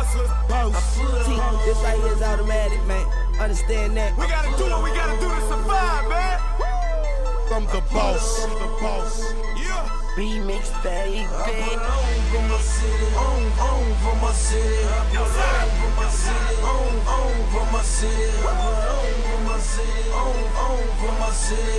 This right here is automatic, man. Understand that. We gotta do what we gotta do to survive, man. From the boss. Yeah. Remix, baby. On for my city, on for my city. On for my city, on for my city. On for my city, on for my city.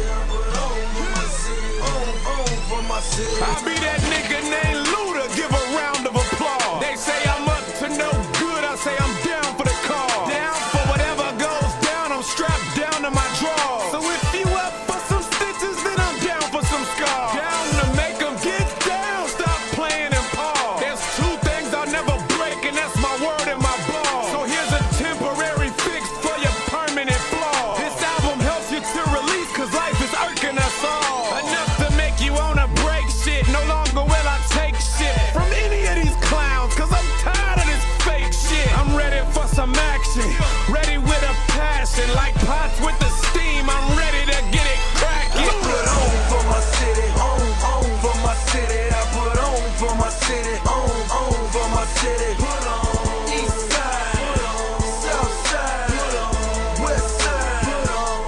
On for my city. I'll be that nigga named Luda. Give a round of applause. They say I'm up to no good. I say I'm down for the cause. Down for whatever goes down. I'm strapped down to my drawers. So if you up for some stitches, then I'm down for some scars. Down to make them get down. Stop playing and pause. There's two things I'll never break, and that's my word and my ball. So here's a temporary fix for your permanent flaw. This album helps you to release, cause life is irking us all. Enough to make you wanna break shit. No longer will I take shit from any of these clowns, cause I'm tired of this fake shit. I'm ready for some action, ready with a passion. Like pots with the steam, I'm ready to get it cracking. I put on for my city, on for my city. I put on for my city, on for my city. Put on east side, put on south side, put on west side, put on.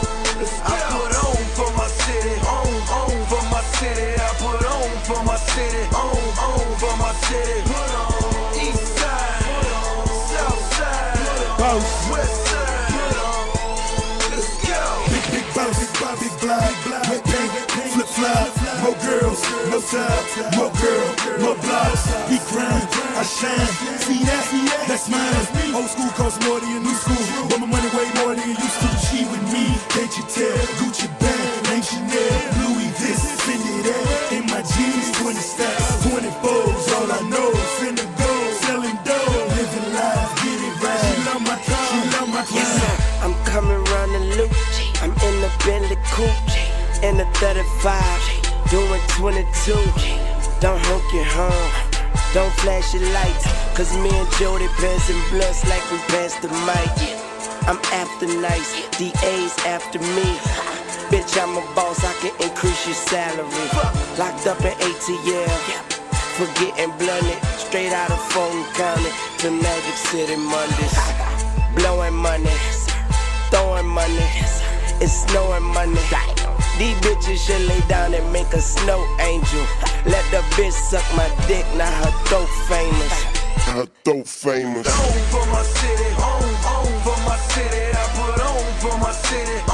I put on for my city, on for my city. I put on for my city, on for my city. Put on east side, put on south side, put on west side, put on. Let's go. Big boss, big block, wet paint, flip flop, more girls, no time, more girl, more blocks. We grind, I shine. See that? That's mine. Old school costs more than your new school, but my money way more than you used to. She with me, can't you tell? Gucci bag, ain't Chanel, Louis this, Fendi that. In my jeans, 20 stacks, 20 foes. All I know, finna go, selling dough, living life, get it right. She love my car, she love my Yes, sir. I'm coming round the loop. I'm in the Bentley coupe, in the 35, doing 22. Don't honk your horn, don't flash your lights, cause me and Jody passing blunts like we passed the mic. I'm after nice, DA's after me. Bitch, I'm a boss, I can increase your salary. Locked up in ATL, for getting blunted. Straight out of Fulton County to Magic City Mondays. Blowing money, throwing money, it's snowing money. These bitches should lay down and make a snow angel. Let the bitch suck my dick, now her throat famous. Her throat famous. On for my city, on for my city. I put on for my city,